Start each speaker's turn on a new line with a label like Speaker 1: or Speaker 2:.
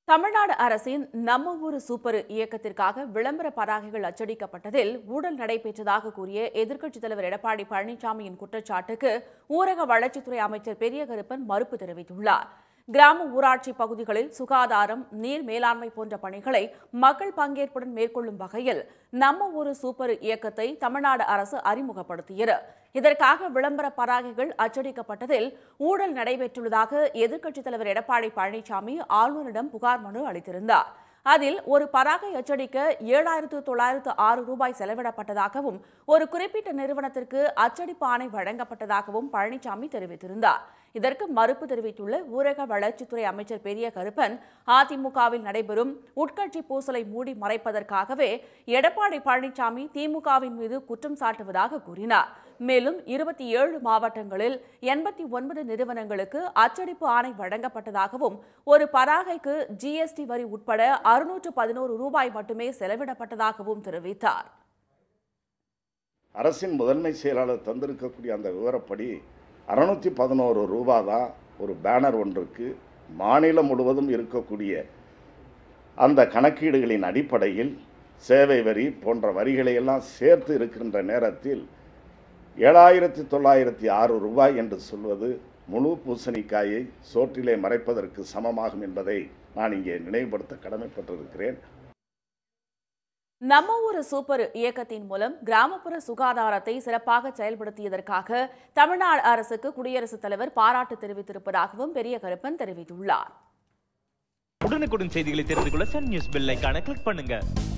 Speaker 1: தமிழ்நாடு அரசின் நம்ம ஊரு சூப்பர் இயக்கத்திற்காக விளம்பர பதாகைகள் அச்சடிக்கப்பட்டதில் ஊழல் நடைபெற்றதாக கூறிய எதிர்க்கட்சித் தலைவர் எடப்பாடி பழனிசாமியின் குற்றச்சாட்டுக்கு ஊரக வளர்ச்சித்துறை அமைச்சர் பெரிய கருப்பன் மறுப்பு தெரிவித்துள்ளார். கிராம ஊராட்சி பகுதிகளில் சுகாதாரம், நீர் மேலாண்மை போன்ற பணிகளை மக்கள் பங்கேற்புடன் மேற்கொள்ளும் வகையில் நம்ம ஊரு சூப்பர் இயக்கத்தை தமிழ்நாடு அரசு அறிமுகப்படுத்தியது. இதற்காக விளம்பர பதாகைகள் அச்சடிக்கப்பட்டதில் ஊழல் நடைபெற்றுள்ளதாக எதிர்க்கட்சித் தலைவர் எடப்பாடி பழனிசாமி ஆளுநரிடம் புகார் மனு அளித்திருந்தார். அதில் ஒரு பதாகை அச்சடிக்க 7,906 ரூபாய் செலவிடப்பட்டதாகவும் ஒரு குறிப்பிட்ட நிறுவனத்திற்கு அச்சடிப்பு ஆணை வழங்கப்பட்டதாகவும் பழனிசாமி தெரிவித்திருந்தார். இதற்கு மறுப்பு தெரிவித்துள்ள ஊரக வளர்ச்சித்துறை அமைச்சர் பெரிய கருப்பன், அதிமுகவில் நடைபெறும் உட்கட்சி பூசலை மூடி மறைப்பதற்காகவே எடப்பாடி பழனிசாமி திமுகவின் மீது குற்றம் சாட்டுவதாக கூறினார். மேலும் 27 மாவட்டங்களில் 89 நிறுவனங்களுக்கு அச்சடிப்பு ஆணை வழங்கப்பட்டதாகவும் ஒரு பதாகைக்கு ஜிஎஸ்டி வரி உட்பட 611 ரூபாய் மட்டுமே செலவிடப்பட்டதாகவும் தெரிவித்தார்.
Speaker 2: அரசின் முதன்மை செயலாளர் தந்திருக்கக்கூடிய அந்த விவரப்படி 611 ரூபாய் தான் ஒரு பேனர் ஒன்றுக்கு மாநிலம் முழுவதும் இருக்கக்கூடிய அந்த கணக்கீடுகளின் அடிப்படையில் சேவை வரி போன்ற வரிகளை எல்லாம் சேர்த்து இருக்கின்ற நேரத்தில் 7,906 ரூபாய் என்று சொல்வது முழு பூசணிக்காயை சோற்றிலே மறைப்பதற்கு சமமாகும் என்பதை நான் இங்கே நினைவுபடுத்த கடமைப்பட்டிருக்கிறேன்.
Speaker 1: நம்ம ஊரு சூப்பர் இயக்கத்தின் மூலம் கிராமப்புற சுகாதாரத்தை சிறப்பாக செயல்படுத்தியதற்காக தமிழ்நாடு அரசுக்கு குடியரசுத் தலைவர் பாராட்டு தெரிவித்திருப்பதாகவும் பெரிய கருப்பன் தெரிவித்துள்ளார்.
Speaker 3: உடனுக்குடன் செய்திகளை தெரிந்து கொள்ள சன் நியூஸ் பெல் ஐகானை கிளிக் பண்ணுங்க.